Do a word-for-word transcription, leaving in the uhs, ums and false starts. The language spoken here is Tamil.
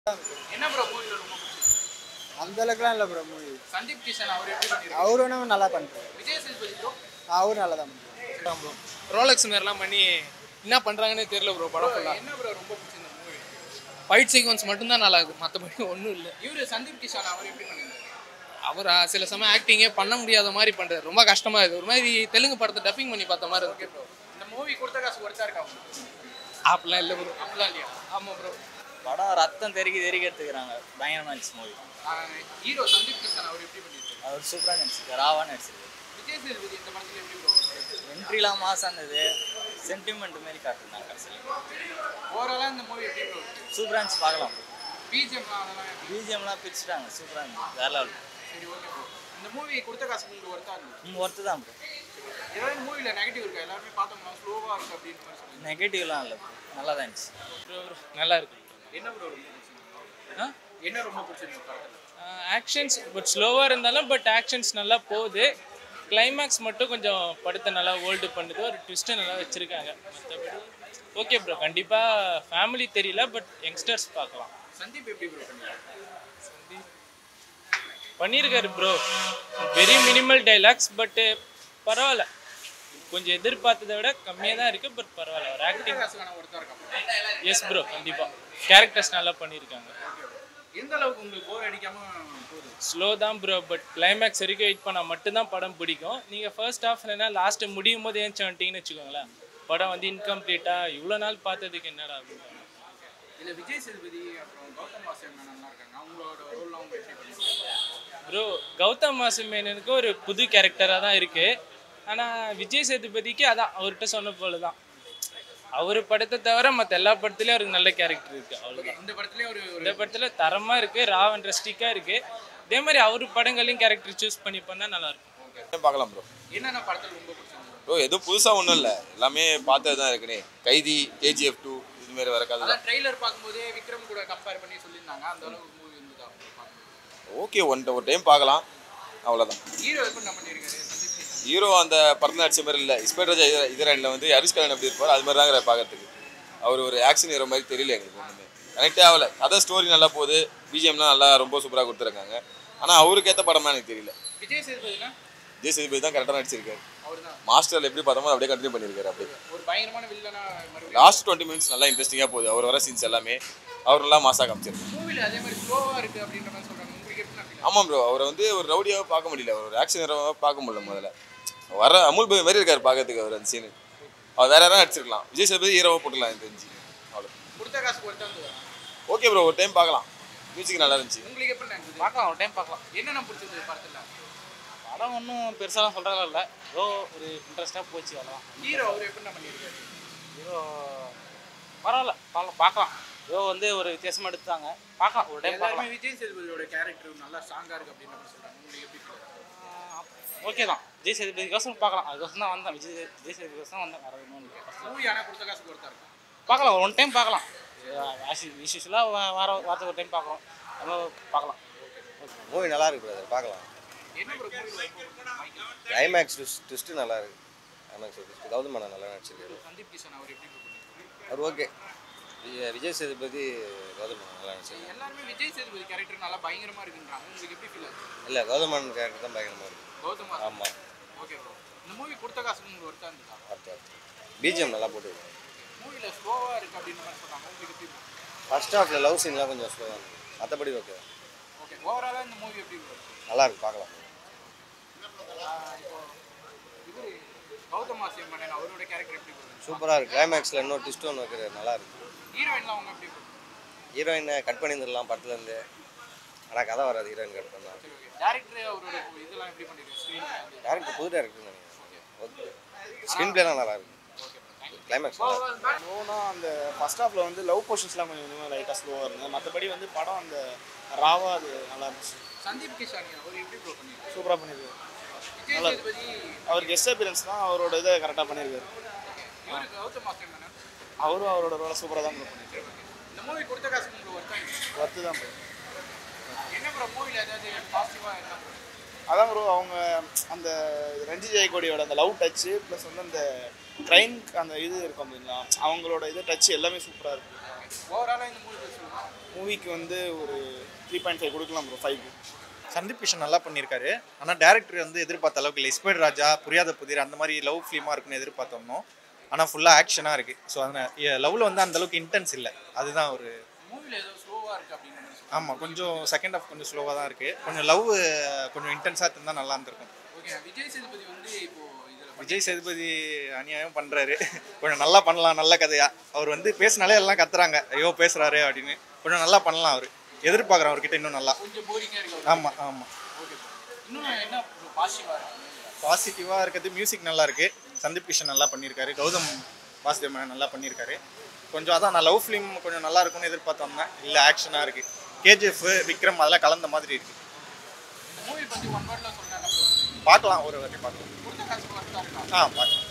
என்ன ப்ரோ மூவில ரொம்ப பிடிச்சது? அந்த அளவுக்குலாம் இல்ல ப்ரோ மூவி. சந்தீப் கிஷன் அவர் எப்படி பண்ணிருக்காரு? அவரும் நல்லா பண்றாரு. விஜய் சேதுபதி ப்ரோ அவரும் நல்லா தான் பண்றாரு ப்ரோ. ரோலக்ஸ் மேர்லாம் பண்ணி என்ன பண்றாங்கன்னே தெரியல ப்ரோ படம் ஃபுல்லா. என்ன ப்ரோ ரொம்ப பிடிச்சது இந்த மூவி? ஃபைட் சீக்வன்ஸ் மட்டும் தான் நல்லா இருக்கு, மற்றபடி ஒன்றும் இல்லை. இவரு சந்தீப் கிஷன் அவர் எப்படி பண்ணிருக்காரு? அவர் சில சமயம் ஆக்டிங்கே பண்ண முடியாத மாதிரி பண்றாரு, ரொம்ப கஷ்டமா இருக்கு. ஒரு மாதிரி தெலுங்கு படத்தை டப்பிங் பண்ணி பார்த்த மாதிரி இருக்கு ப்ரோ. இந்த மூவி கொடுத்த காசு ஒர்த்தா இருக்கா? அப்படிலாம் இல்லை ப்ரோ. அப்படிலாம் இல்லையா? ஆமாம் ப்ரோ. படம் ரத்தம் தெருக்கி தெருக்கி எடுத்துக்கிறாங்க, பயங்கரமாக இருந்துச்சு மூவி. ஹீரோ சந்தீப் கிஷன் அவர் எப்படி பண்ணிருக்காரு? அவர் சூப்பராக நடிச்சிருக்காரு, ராவாக நடிச்சிருக்கு. விஜய் சேதுபதி இந்த படத்துல எப்படி ப்ரோ? என்ட்ரிலாம் மாசாக இருந்தது, சென்டிமெண்ட் மாரி காட்டுறாங்க கடைசியில். ஓவராலா இந்த மூவி எப்படி ப்ரோ? சூப்பராக இருந்துச்சு, பார்க்கலாம். பிஜிஎம்லாம் அதெல்லாம் எப்படி? பிஜிஎம்லாம் பிரிச்சுட்டாங்க, சூப்பராக இருந்துச்சு, வேற லெவல். சரி ஓகே ப்ரோ. இந்த மூவி கொடுத்த காசு உங்களுக்கு ஒர்த்தா இருந்துச்சு? ம் ஒர்த்து தான் ப்ரோ. ஏதாவது மூவில நெகட்டிவ் இருக்கா? எல்லாருமே பார்த்தோம்னா ஸ்லோவா இருக்கு அப்படின்னு மாதிரி சொல்லுங்க. நெகட்டிவ்லாம் இல்லை, நல்லா தான் இருந்துச்சு. நல்லா இருக்கு. என்ன ப்ரோ ரொம்ப பிடிச்சது? ஆ என்ன ரொம்ப பிடிச்சிருக்கு படத்துல? ஆக்ஷன்ஸ் பட் ஸ்லோவாக இருந்தாலும் பட் ஆக்ஷன்ஸ் நல்லா போகுது. கிளைமேக்ஸ் மட்டும் கொஞ்சம் படத்தை நல்லா ஹோல்டு பண்ணுது, ஒரு ட்விஸ்ட்டு நல்லா வச்சுருக்காங்க. மற்றபடி ஓகே ப்ரோ. கண்டிப்பாக ஃபேமிலி தெரியல, பட் யங்ஸ்டர்ஸ் பார்க்கலாம். சந்தீப் எப்படி ப்ரோ பண்ணிருக்காரு? சந்தீப் பண்ணியிருக்காரு ப்ரோ. வெரி மினிமல் டைலாக்ஸ், பட்டு பரவாயில்ல. கொஞ்சம் எதிர்பார்த்ததை விட கம்மியாக தான் இருக்குது, பட் பரவாயில்ல. ஒரு ஆக்டிங் காசுக்கான ஒர்த்தா இருக்கா? எஸ் ப்ரோ, கண்டிப்பாக கேரக்டர்ஸ் நல்லா பண்ணியிருக்காங்க. எந்த அளவுக்கு உங்களுக்கு போர் அடிக்காம போகுது? ஸ்லோ தான் ப்ரோ, பட் கிளைமேக்ஸ் வரைக்கும் வெயிட் பண்ணால் மட்டும்தான் படம் பிடிக்கும். நீங்கள் ஃபர்ஸ்ட் ஹாஃப் இல்லைன்னா லாஸ்ட்டு முடியும் போது ஏன் வந்துட்டீங்கன்னு வச்சுக்கோங்களேன், படம் வந்து இன்கம்ப்ளீட்டாக இவ்வளோ நாள் பார்த்ததுக்கு என்னடா அப்படின்னு. இல்லை விஜய் சேதுபதி அப்புறம் கௌதம் வாசுதேவ் மேனன்லாம் இருக்காங்க, அவங்களோட ரோல் அவங்க எப்படி பண்ணிருக்காங்க? ப்ரோ கௌதம் வாசுதேவ் மேனனுக்கு ஒரு புது கேரக்டராக தான் இருக்குது. ஆனால் விஜய் சேதுபதிக்கு அதான் அவர்கிட்ட சொன்ன போல தான், அவர் படத்தை தவிர மற்ற எல்லா படத்துலேயும் அவருக்கு நல்ல கேரக்டர் இருக்குது, அவ்வளோதான். இந்த படத்துலேயே ஒரு இந்த படத்தில் தரமாக இருக்குது, ரா இன்ட்ரெஸ்டிக்காக இருக்குது. அதே மாதிரி அவர் படங்களையும் கேரக்டர் சூஸ் பண்ணி பண்ணால் நல்லாயிருக்கும். பார்க்கலாம் ப்ரோ. என்னென்ன படத்தில் ரொம்ப பிடிச்சிருக்கு ப்ரோ எதுவும் புதுசாக ஒன்றும் இல்லை, எல்லாமே பார்த்தது தான் இருக்குனே. கைதி, கேஜிஎஃப் டூ இதுமாரி வர கதை அதான் ட்ரெய்லர் பார்க்கும்போதே விக்ரம் கூட கம்பேர் பண்ணி சொல்லியிருந்தாங்க, அந்த அளவுக்கு மூவி இருந்ததா? ஓகே, ஒன் ஒரு டைம் பார்க்கலாம், அவ்வளோதான். ஹீரோ எப்படி நான் பண்ணியிருக்காரு சந்தீப் கிஷன்? ஹீரோ அந்த படத்தில் நடிச்ச மாதிரி இல்லை. இஸ்பெக்டர் இதரனில் வந்து ஹரிஷ் கல்யாணம் எப்படி இருப்பார் அது மாதிரி தாங்க பார்க்கறதுக்கு. அவர் ஒரு ஆக்ஷன் ஹீரோ மாதிரி தெரியல எங்களுக்கு, ஒன்றுமே கனெக்டே ஆகலை. கதை ஸ்டோரி நல்லா போகுது, பிஜிஎம்லாம் நல்லா ரொம்ப சூப்பராக கொடுத்துருக்காங்க. ஆனால் அவருக்கு ஏற்ற படமா எனக்கு தெரியல. விஜய் சேதுபதினா? விஜய் சேதுபதி தான் கரெக்டாக நடிச்சிருக்காரு. அவர் தான் மாஸ்டரில் எப்படி பார்த்தோமோ அப்படியே கண்டினியூ பண்ணியிருக்காரு. அப்படியே ஒரு பயங்கரமான வில்லனா மறுபடியும் லாஸ்ட் டுவெண்ட்டி மினிட்ஸ் நல்லா இன்ட்ரெஸ்டிங்காக போகுது. அவர் வர சீன்ஸ் எல்லாமே அவர் நல்லா மாசாக காமிச்சிருக்காரு. மூவில அதே மாதிரி ஸ்லோவா இருக்கு அப்படின்ற மாதிரி சொல்றாங்க, உங்களுக்கு எப்படி நான் ஆமாம் ப்ரோ, அவரை வந்து ஒரு ரவுடியாக பார்க்க முடியல, ஒரு ஆக்ஷன் ஹீரோவாக பார்க்க முடியல. முதல்ல வர அமுல் பாய் மாதிரி இருக்காரு பார்க்கறதுக்கு அவர். அந்த சீனு அவர் வேற யாராவது நடிச்சிருக்கலாம், விஜய் சேதுபதி ஹீரோவாக போட்டுக்கலாம் எனக்கு தெரிஞ்சு. அவ்வளோ கொடுத்த காசு ஒருத்தா இருந்ததா? ஓகே ப்ரோ, ஒரு டைம் பார்க்கலாம், மியூசிக் நல்லா இருந்துச்சு. உங்களுக்கு எப்படி இருந்தது? பார்க்கலாம், ஒரு டைம் பார்க்கலாம். என்னென்ன பிடிச்சிருந்தது படத்துல? படம் ஒன்றும் பெருசாலாம் சொல்கிறதா இல்லை, ஏதோ ஒரு இன்ட்ரெஸ்ட்டாக போச்சு, அவ்வளோதான். ஹீரோ அவர் எப்படி நான் பண்ணியிருக்காரு? ஏதோ பரவாயில்ல, பார்க்கலாம் பார்க்கலாம். ஏதோ வந்து ஒரு வித்தியாசமாக எடுத்தாங்க, பார்க்கலாம், ஒரு டைம் எல்லாருமே பார்க்கலாம். விஜய் சேதுபதியோட கேரக்டர் நல்லா ஸ்ட்ராங்கா இருக்கு அப்படின்ற மாதிரி சொல்றாங்க, உங்களுக்கு எப்படி இருக்கு? ஓகே தான், விஜய் சேதுபதிக்கோசம் பார்க்கலாம், அதுக்கோசம் தான் வந்தேன். விஜய் விஜய் சேதுபதிக்கோசம் வந்தேன், வேறு ஒன்றும் இல்லை. மூவி ஆனால் கொடுத்த காசு ஒருத்தா இருக்கும், பார்க்கலாம், ஒரு ஒன் டைம் பார்க்கலாம். யூஸ்வலாக வார வாரத்துக்கு ஒரு டைம் பார்க்கலாம், நம்ம பார்க்கலாம். மூவி நல்லா இருக்கு பிரதர், பார்க்கலாம். என்ன ஒரு மூவி? கிளைமேக்ஸ் ட்விஸ்ட் நல்லா இருக்கு. கிளைமேக்ஸ் ட்விஸ்ட் கௌதம் மேனன் நல்லா நடிச்சிருக்காரு. சந்தீப் கிஷன் அவர் எப்படி பண்ணிருக்காரு? அவர் ஓகே. விஜய் சேதுபதி கௌதம் மேனன் நல்லா நடிச்சிருக்காரு. எல்லாருமே விஜய் சேதுபதி கேரக்டர் நல்லா பயங்கரமா இருக்குன்றாங்க, உங்களுக்கு எப்படி ஃபீல் ஆகுது? இல்லை கௌதம் மேனன் கேரக்டர் தான் பயங்கரமாக இருக்கு. கௌதம் ஆமாம், ஓகே ப்ரோ. இந்த மூவி கொடுத்த காசு உங்களுக்கு ஒருத்தா இருந்ததா? அடுத்த பிஜிஎம் நல்லா போட்டுருக்கு. மூவில ஸ்லோவா இருக்கு அப்படின்ற மாதிரி சொல்றாங்க, உங்களுக்கு எப்படி இருக்கு? ஃபர்ஸ்ட் ஹாஃபில் லவ் சீன்லாம் கொஞ்சம் ஸ்லோவாக இருக்கு, மற்றபடி ஓகே. ஓகே, ஓவராலாக இந்த மூவி எப்படி இருக்கு? நல்லா இருக்கு, பார்க்கலாம். இப்போ இது கௌதம் வாசுதேவ் மேனன் அவரோட கேரக்டர் எப்படி இருக்கு? சூப்பராக இருக்குது. கிளைமேக்ஸில் இன்னொரு ட்விஸ்ட் ஒன்று வைக்கிறாரு, நல்லா இருக்கு. ஹீரோயின்லாம் அவங்க எப்படி இருக்கு? ஹீரோயினை கட் பண்ணியிருந்துடலாம் படத்துலேருந்து, ஆனால் கதை வராது, ஹீரோயின் கட் பண்ணால். சரி ஓகே. டேரக்டர் அவரோட இதெல்லாம் எப்படி பண்ணிருக்காரு? ஸ்க்ரீன் டேரக்டர் புது டேரக்டர் நினைக்கிறேன். ஓகே, ஸ்க்ரீன் பிளேலாம் நல்லா இருக்கு. கிளைமேக்ஸ் ஸ்லோனா அந்த ஃபர்ஸ்ட் ஹாஃபில் வந்து லவ் போர்ஷன்ஸ்லாம் கொஞ்சம் கொஞ்சமாக லைட்டாக ஸ்லோவாக இருந்தது, மற்றபடி வந்து படம் அந்த ராவாக அது நல்லா இருந்துச்சு. சந்தீப் கிஷான் அவர் எப்படி ப்ரோ பண்ணிருக்காரு? சூப்பராக பண்ணியிருக்காரு. விஜய் சேதுபதி அவர் கெஸ்ட் அப்பியரன்ஸ் தான், அவரோட இதை கரெக்டாக பண்ணியிருக்காரு. இவருக்கு கௌதம் வாசுதேவ் மேனன் அவரும் அவரோட ரோலை சூப்பராக தான் ப்ரோ பண்ணியிருக்காரு. இந்த மூவி கொடுத்த காசு உங்களுக்கு ஒருத்தா ஒர்த்து தான் ப்ரோ. என்ன ப்ரோ மூவில ஏதாவது பாசிட்டிவாக என்ன? அதான் ப்ரோ, அவங்க அந்த ரஞ்சித் ஜெயக்கோடியோட அந்த லவ் டச்சு ப்ளஸ் வந்து அந்த க்ரைம் அந்த இது இருக்கும் அப்படிங்களா, அவங்களோட இது டச் எல்லாமே சூப்பராக இருக்குது. ஓவராலாக இந்த மூவி சொல்லுவாங்க மூவிக்கு வந்து ஒரு த்ரீ பாயிண்ட் ஃபைவ் கொடுக்கலாம் ப்ரோ ஃபைவ். சந்தீப் கிஷன் நல்லா பண்ணியிருக்காரு. ஆனால் டேரக்டர் வந்து எதிர்பார்த்த அளவுக்கு இல்லை. இஸ்பேட் ராஜா, புரியாத புதிர் அந்த மாதிரி லவ் ஃபிலிமாக இருக்குன்னு எதிர்பார்த்தோம்னோ, ஆனால் ஃபுல்லாக ஆக்ஷனாக இருக்குது. ஸோ அதனால் லவ்வில் வந்து அந்தளவுக்கு இன்டென்ஸ் இல்லை. அதுதான் ஒரு மூவில ஏதோ ஸ்லோவா இருக்கு அப்படின்னு சொல்லுவாங்க. ஆமாம், கொஞ்சம் செகண்ட் ஹாஃப் கொஞ்சம் ஸ்லோவாக தான் இருக்குது. கொஞ்சம் லவ் கொஞ்சம் இன்டென்ஸாக இருந்தால் நல்லா இருந்திருக்கும். ஓகே, விஜய் சேதுபதி வந்து இப்போ இதுல விஜய் சேதுபதி அநியாயம் பண்ணுறாரு. கொஞ்சம் நல்லா பண்ணலாம், நல்ல கதையா. அவர் வந்து பேசினாலே எல்லாம் கத்துறாங்க, ஐயோ பேசுகிறாரு அப்படின்னு. கொஞ்சம் நல்லா பண்ணலாம். அவர் எதிர்பார்க்குறேன் அவர்கிட்ட இன்னும் நல்லா. கொஞ்சம் போரிங்கா இருக்கு. ஆமாம் ஆமாம். ஓகே, இன்னும் என்ன பாசிட்டிவா இருக்கு? பாசிட்டிவாக இருக்கிறது மியூசிக் நல்லா இருக்குது. சந்தீப் கிஷன் நல்லா பண்ணியிருக்காரு. கௌதம் வாசுதேவ் மேனன் நல்லா பண்ணியிருக்காரு. கொஞ்சம் அதான் நான் லவ் ஃபிலிம் கொஞ்சம் நல்லா இருக்கும்னு எதிர்பார்த்தோம்னா இல்லை, ஆக்ஷனாக இருக்குது. கேஜிஎஃப், விக்ரம் அதெல்லாம் கலந்த மாதிரி இருக்குது. மூவி பத்தி ஒன் வேர்ட்ல சொன்னாங்க. பார்க்கலாம், ஒரு வாட்டி பார்க்கலாம். கொடுத்த காசு பார்த்தா ஆ பார்க்கலாம்.